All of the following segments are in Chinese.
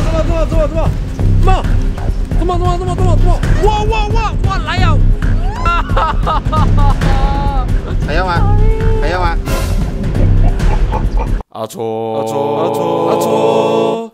哇，来呀！ 还要吗？还要吗？ 阿错，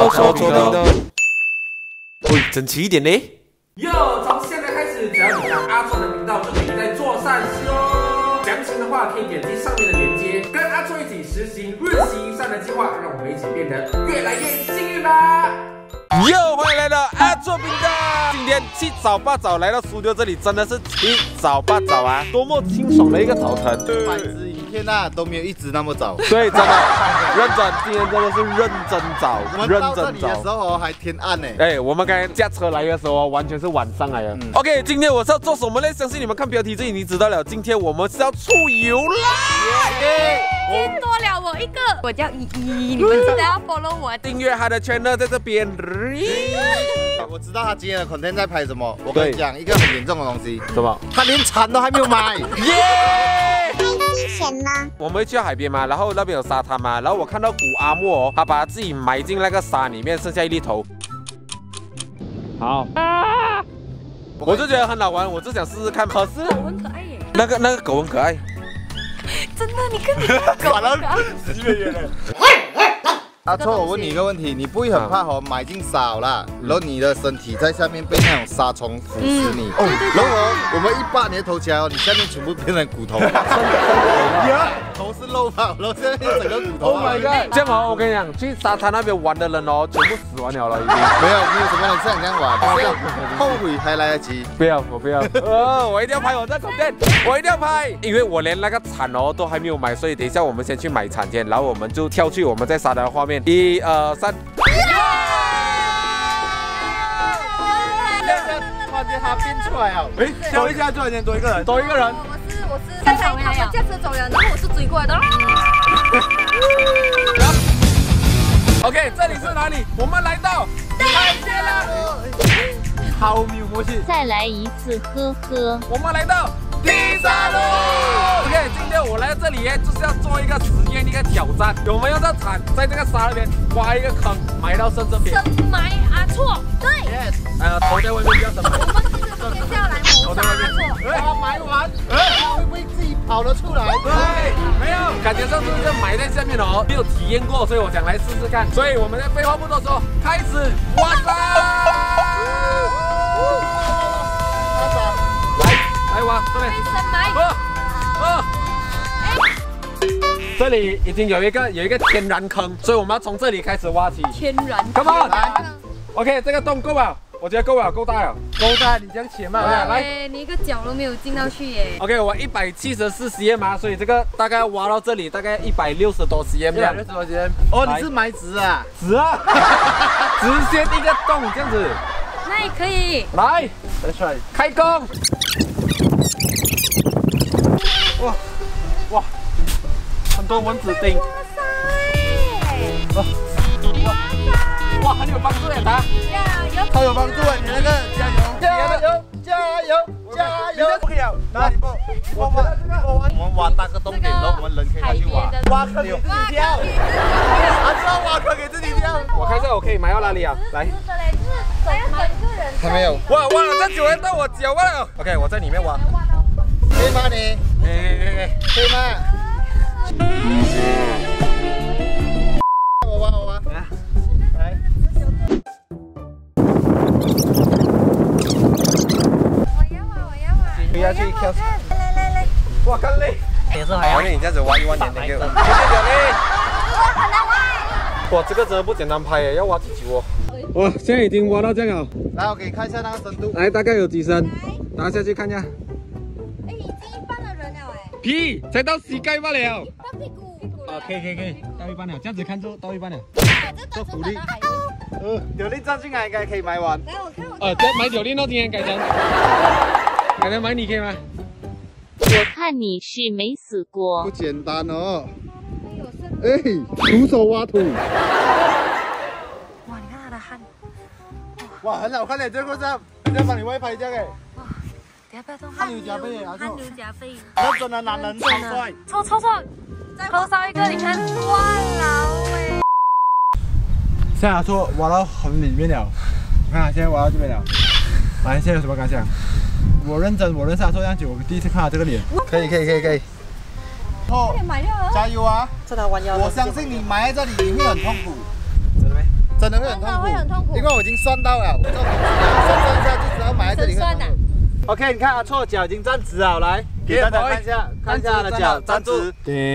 喂，整齐一点嘞！ 哟，从现在开始，只要你上阿错的频道，就可以在做善事哦。详情的话，可以点击上面的链接，跟阿错一起实行日行一善的计划，让我们一起变得越来越幸运吧！ 又欢迎来到阿错频道。今天七早八早来到studio这里，真的是七早八早啊，多么清爽的一个早晨。 100支影片啊都没有一支那么早。 对，真的认真，今天真的是认真早， 我们到这里的时候还天暗呢。 哎，我们刚才驾车来的时候完全是晚上来的。OK， 今天我是要做什么呢？相信你们看标题就已经知道了。今天我们是要出游啦！ 见多了我一个，我叫依依，你们记得要 follow 我， 订阅他的 channel 在这边。 我知道他今天的 content 在拍什么。我跟你讲一个很严重的东西。 什么？ 他连铲都还没有买。 耶！ 危险吗？ 我们会去海边嘛，然后那边有沙滩嘛，然后我看到古阿莫，他把自己埋进那个沙里面，剩下一粒头。好啊！我就觉得很好玩，我就想试试看。可是狗很可爱耶。 那个狗很可爱。 真的，你看你狗很可爱。 10美元了。阿错，我问你一个问题，你不会很怕埋进沙啦，然后你的身体在下面被那种沙虫腐蚀你？哦，然后我们一拔你的头起来哦，你下面全部变成骨头。头是肉吧，然后下面整个骨头。Oh my god！ 这样好，我跟你讲，去沙滩那边玩的人哦，全部死完了了已经。 没有什么人像你这样玩，后悔还来得及。 不要，我不要。我一定要拍我这口店，我一定要拍，因为我连那个铲哦都还没有买，所以等一下我们先去买铲先，然后我们就跳去我们在沙滩的画面。1、2、3。 突然间他变出来了，哎，跳一下突然间多一个人， 多一个人。 我是刚才他们驾车走了，然后我是追过来的。 OK， 这里是哪里？我们来到海边了。 好没有默契。 再来一次，呵呵。 我们来到第沙路。OK， 今天我来到这里就是要做一个实验，一个挑战。我们要在铲在这个沙那边挖一个坑，埋到深边。 深埋阿错，对。 头在外面，不要深埋。 我们其实是接下来谋杀阿错。 把它埋完，它会不会自己跑了出来？ 对，没有，感觉上就是埋在下面哦，没有体验过，所以我想来试试看。所以我们废话不多说，开始挖沙。来挖，这边。 深埋。 这里已经有一个天然坑，所以我们要从这里开始挖起。 天然。 Come on， 来 ，OK， 这个洞够了，我觉得够了，够大了，够大，你这样切嘛， 来，你一个脚都没有进到去耶。 OK， 我174 cm 嘛，所以这个大概挖到这里大概160多 cm 这样。160多 cm。 哦，你是埋直啊？ 直啊，直线一个洞这样子。 那也可以。 来，开工。哇，很多蚊子叮。哇，很有帮助耶，他。 超有帮助啊！你那个加油！不要，哪里不？我们挖大个洞点，然后我们人可以下去挖。挖坑给自己跳。他知道挖坑给自己跳。 我看一下我可以埋到哪里啊？来。 还没有。 哇，挖了这9人到我脚了。OK， 我在里面挖。 可以吗你？可以吗？我挖。来。不要去跳。 来， 哇，更累。 也是还要你这样子挖1万点那个。谢谢小丽。 哇，这个真的不简单拍耶，要挖几久哦？哇，现在已经挖到这样了。 来，我给你看一下那个深度。 来，大概有几深？拿下去看一下。 哎，已经一半的人了哎。 屁，才到膝盖罢了。 到屁股。 啊，可以，到一半了，这样子看就到一半了。 做鼓励。 有力站进来应该可以埋完。 来，我看。 这买酒店到今天改成买你可以吗？ 我看你是没死过。 不简单哦。哎，徒手挖土。 哇，你看他的汗。 哇，很好看的这个照，人家帮你外拍一下哎。 哇，等下不要动。 汗流浃背啊！ 汗流浃背。 那真的男人超帅。 错，再扣上一个，你看，哇，老哎。 现在阿错挖到很里面了，你看现在挖到这边了。来，现在有什么感想？我认真阿错这样久，我第一次看到这个脸。 可以。哦，加油啊！我相信你埋在这里你会很痛苦。 真的没？ 真的会很痛苦，因为我已经算到了，我算一下就知道埋在这里会很痛苦。OK， 你看阿错脚已经站直了，来给大家看一下，看一下他的脚站直。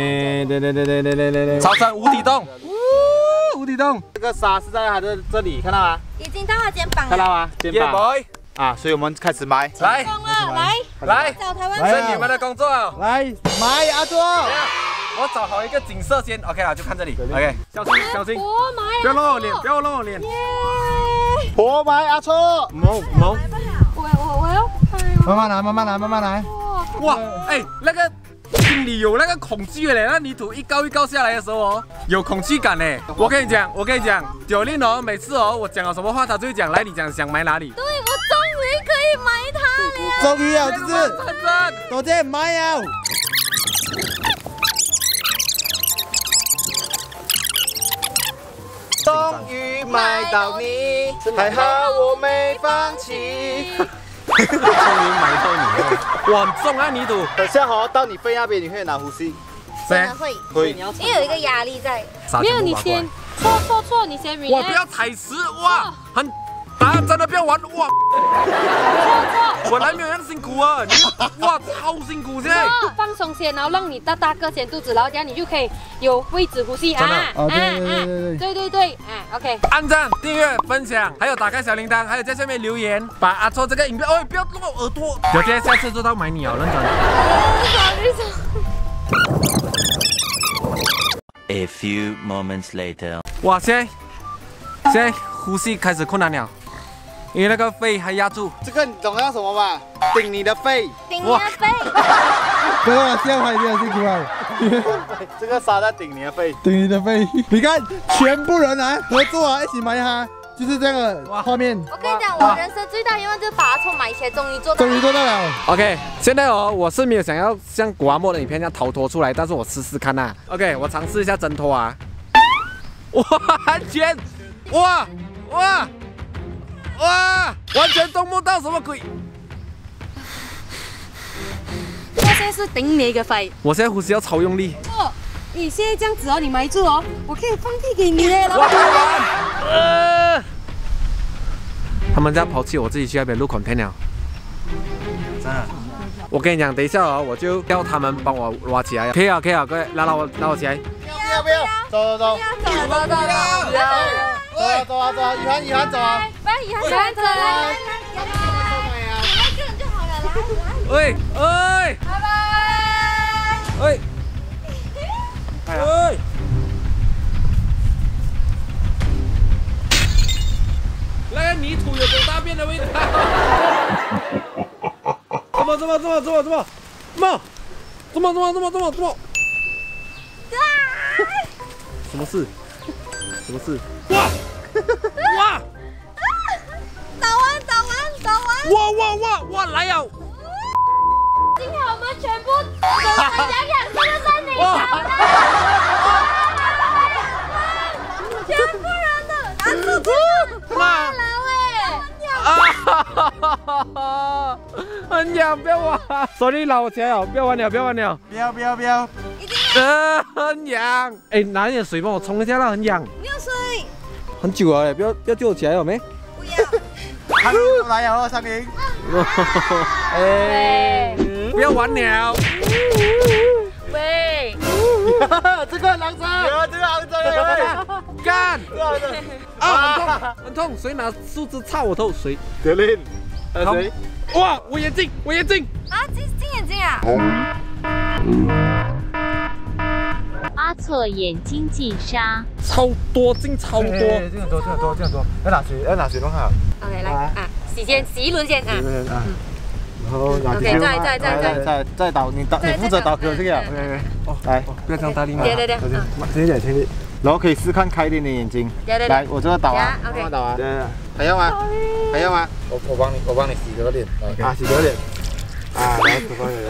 超深无底洞， 无底洞。 这个沙是在他的这里，看到吗？ 已经到他肩膀了。 看到吗？肩膀。啊，所以我们开始埋。 来，来， 找台湾是你们的工作啊！ 来， 埋阿错。 我找好一个景色先 ，OK 了，就看这里 ，OK， 小心， 活埋， 不要弄我脸，不要弄我脸。 活埋阿错， 猛， 我要慢慢来。 哇，哎，那个心里有那个恐惧嘞，那泥土一高下来的时候哦，有恐惧感嘞。我跟你讲，Jolin哦，每次哦，我讲了什么话，他就会讲，来，你讲想埋哪里？ 对，我终于可以埋它了。 终于了，就是多谢埋了。 终于埋到你，还好我没放弃。 终于埋到你了，哇，很重啊泥土。 等下哦，到你肺那边你会难呼吸。 真的会， 会， 因为有一个压力在。 没有，你先错，你先 relax。 哇，不要踩石，哇，很。啊！真的不要玩哇！我来没有那么辛苦啊！你哇，超辛苦现在。 放松先，然后让你大个先肚子，然后这样你就可以有位置呼吸啊！对，OK。 按赞、订阅、分享，还有打开小铃铛，还有在下面留言，把阿错这个影片哦，不要弄我耳朵。小姐，下次做到买你哦，认真。 A few moments later。 哇，现在呼吸开始困难了。因为那个肺还压住， 这个你懂要什么吗？顶你的肺， 顶你的肺。 这个笑话一定很辛苦啊！ 这个沙在顶你的肺， 顶你的肺。你看，全部人来合作啊，一起埋它，就是这个画面。 我跟你讲，我人生最大愿望就是把阿错埋起来，终于做到了。 OK， 现在哦，我是没有想要像古阿莫的影片这样逃脱出来，但是我试试看呐。OK， 我尝试一下挣脱啊。哇，安全！哇！完全动不到什么鬼！ 我现在是顶你一个肺。 我现在呼吸要超用力。 哦，你现在这样子哦，你埋住哦，我可以放屁给你嘞，老板。 他们这样抛弃我，自己去那边录 content 了。真的。我跟你讲，等一下哦，我就要他们帮我挖起来。可以啊，各位，拉我起来。 不要，走。 走。 走啊！雨涵走啊！ 雨涵走来，一个人就好了，来。 喂，拜拜。那个泥土有狗大便的味道。怎么？什么事？哇！哇！来呀！ 今天我们全部手上养生的在你手上，全部人的拿出去换了喂！ 很痒，不要玩！手里拉我起来哦，不要玩了。 不要！ 很痒。哎，拿一点水帮我冲一下啦，很痒。 没有水。 很久了，不要救我起来有没？ 不要。 他来了，3名。 哎，不要玩了。 喂， 这个肮脏， 干！啊，很痛！谁拿树枝插我头？谁？ 德林，谁？ 哇！我眼镜！ 啊，金眼睛啊！ 阿错眼睛进沙， 超多。这样多， 要拿水弄好。 OK， 来啊，洗一轮先啊。 然后拿 OK， 再倒，你负责倒壳这个。OK， 来， 不要这样大力嘛。 对， 轻一点。然后可以试看开一点点眼睛。来，我这个倒啊。 OK， 倒啊。还要吗？我帮你洗这个脸。啊，洗这个脸。啊，来，我帮你。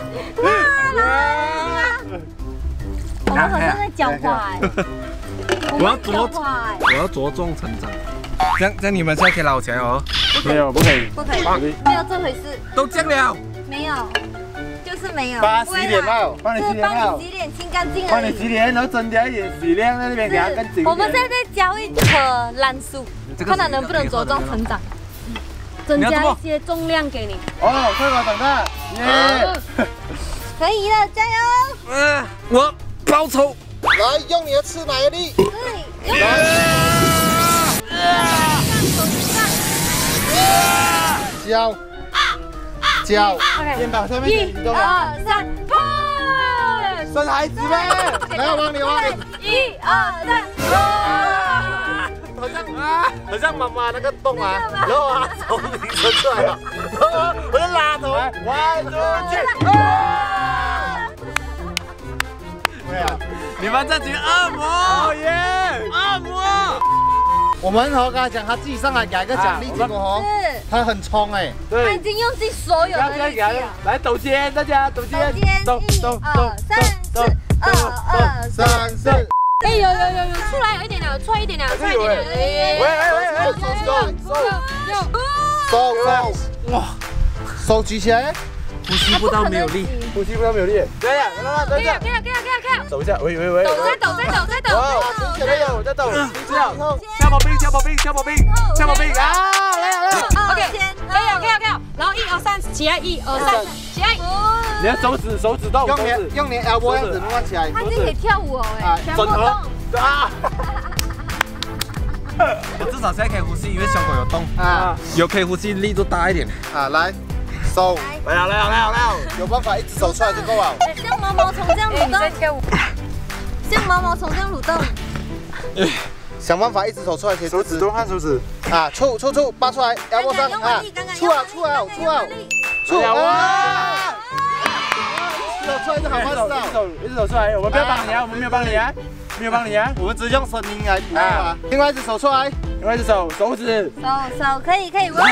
我们好像在讲话哎。 我要茁壮成长。这样你们现在可以捞起来哦。 没有，不可以， 不可以，没有这回事。 都这样了。 没有，就是没有。 帮他洗脸帽，帮你洗脸帽， 帮你洗脸清干净。 帮你洗脸，然后增加一点洗量在那边给它更紧。 我们现在在教一棵烂树，看它能不能茁壮成长。增加一些重量给你。 哦，快点等他，耶！ 可以了，加油！ 我报仇。 来，用你的吃奶的力。 对， 教， 肩膀上面 1、2、3，砰！ 生孩子呗！ 来，我帮你， 1、2、3， 好像妈妈那个洞啊，然后啊从里伸出来了，然后我就拉头，1、2、3，对啊， 你们这群恶魔，耶！恶魔。 我们跟他讲，他自己上来给一个奖励，结果哦，他很冲哎， 他已经用尽所有的力气了。 来抖肩，大家抖肩， 抖1、2、3、4，2、2、3。哎，有，出来有一点了，出来一点了， 喂，手，哇，手举起来， 呼吸不到没有力， 呼吸不到没有力，对呀，等一下，抖一下，喂， 抖，再抖， 前面有，我在抖，跳跑冰啊，来 ，OK，可以，然后1、2、3，起来，1、2、3，起来， 你的手指动， 用你 elbow 样子慢慢起来， 他就可以跳舞哦，哎，全部动， 啊。 我至少现在可以呼吸，因为胸口有洞啊，有可以呼吸力度大一点啊，来，手， 来了， 有办法一只手出来就够了。 像毛毛虫这样蠕动，像毛毛虫这样蠕动， 想办法一只手出来， 手指多看手指啊，出，拔出来，elbow 上啊，出啊，一只手出来就好办到， 一只手出来，我们不要帮你啊，我们没有帮你啊， 我们只是用声音来鼓啊。另外一只手出来， 另外一只手指， 手可以，哇！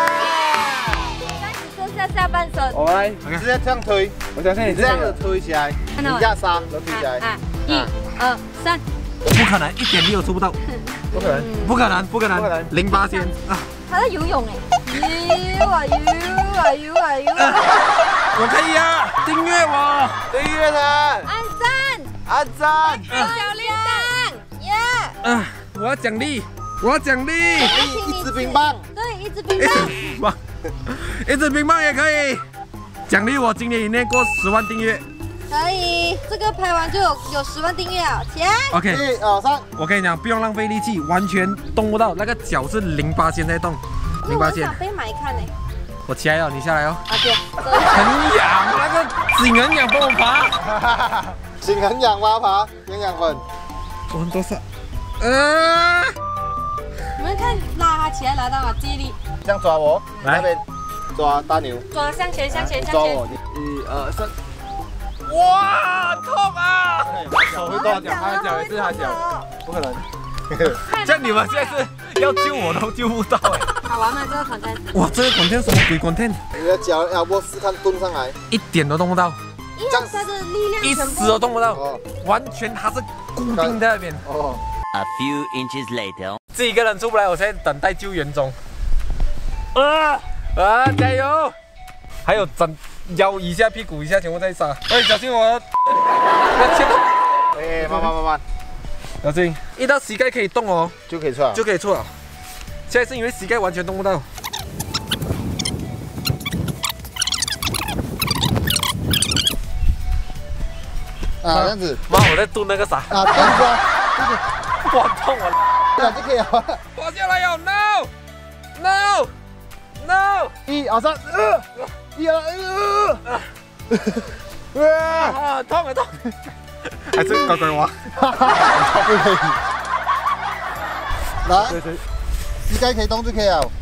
剩下下半身， 我来直接这样推， 我相信你这样子推起来，你压沙都推起来 ，1、2、3， 不可能，一点力都出不到，不可能，08先啊！ 他在游泳哎，游啊！ 我可以啊，订阅他， 按赞， 小铃铛，耶！ 我要奖励， 一支冰棒， 对，一支冰棒， 一支冰棒也可以，奖励我今年以内过10万订阅， 可以，这个拍完就有10万订阅啊，起来 ，OK， 1、2、3， 我跟你讲，不用浪费力气，完全动不到，那个脚是08先在动，08先， 被埋看呢。 我起来了，你下来哦。 OK， 很痒，那个颈很痒，帮我爬。 颈很痒吗？爬营养粉。 我很多事。 你们看，拉他起来，拉到啊，记忆力。 这样抓我， 来那边抓大牛。 抓向前。 抓我 ，1、2、3。 哇，痛啊！ 手会断脚，他的脚也是他脚，不可能。 这样你们现在是要救我都救不到哎。 好玩吗？这个content？ 哇，这个content什么鬼content？ 你的脚要不试看蹲上来， 一点都动不到， 这样它的力量一丝都动不到，完全它是固定在那边。 哦。 A few inches later， 自己一个人出不来，我现在等待救援中。加油！还有整腰以下、屁股以下全部在杀。哎，小心我！要切到。 哎，慢慢， 小心，一到膝盖可以动哦， 就可以出来， 就可以出了。现在是因为膝盖完全动不到。 啊，这样子。 妈，我在炖那个啥。 啊，这样子啊， 哇，痛啊！ 这样就可以了。 滑下来哟 ！No！ 1、2、3， 痛！还是乖乖娃。 不可以。来，膝盖可以动就可以了。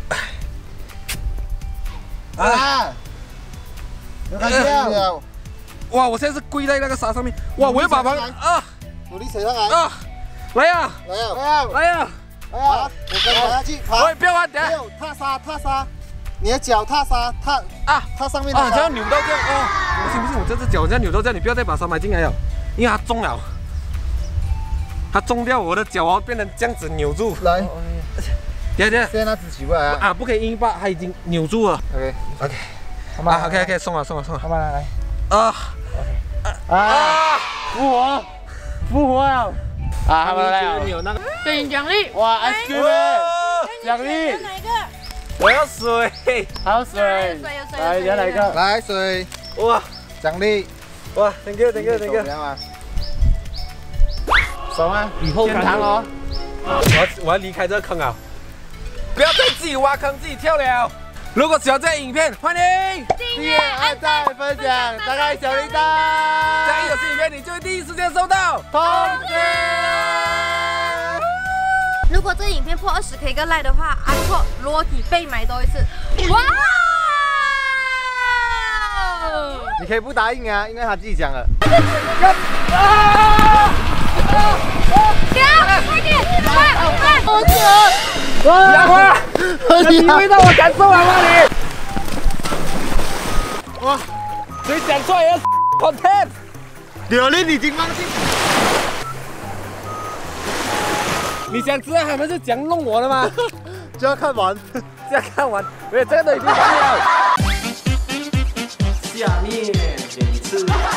有看见？ 哇！我现在是跪在那个沙上面。哇！我要把旁努力扯上来。 来呀！ 我跟爬下去，爬。 喂，不要玩，等下。 没有踏沙，你的脚踏沙，踏上面的沙。 这样扭到这样不行，我这只脚这样扭到这样，你不要再把沙埋进来了，因为它重了。 他中掉我的脚哦，变成这样子扭住。 来， 等下， 现在拿纸起过来啊！ 啊，不可以硬把，他已经扭住了。 OK， 啊 ，OK， 松了。 好吧，来。 啊， 复活啊！啊，他们来你有那个给你奖励。 哇 ，ice cream， 奖励。 哪一个？ 我要水， 还有水。来，你要哪一个？ 来水， 哇， 奖励， 哇 ，thank you。 爽啊！天堂哦！ 我要离开这个坑啊！不要再自己挖坑自己跳了。如果喜欢这个影片，欢迎订阅、按赞、分享，打开小铃铛。 这样一有新影片，你就会第一时间收到通知。 如果这影片破20K 个 like 的话，阿错裸体被买多一次。哇！ 你可以不答应啊，因为他自己讲了。 杨花，你体会到我感受了吗你？哇，谁讲出来要 content？ 柳林已经忘记。 你想知道他们是怎样弄我的吗？ 就要看完， 没有，这个都已经完了。下面给你吃。